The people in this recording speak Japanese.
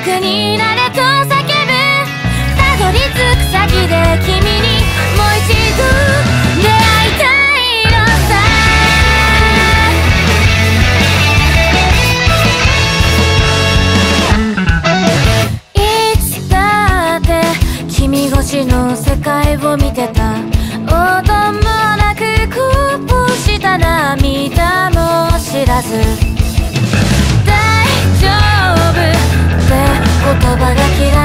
僕になれと叫ぶ。たどり着く先で君にもう一度出会いたいのさ。いつだって君越しの世界を見てた。音もなくこぼした涙も知らず、大丈夫って言葉が嫌い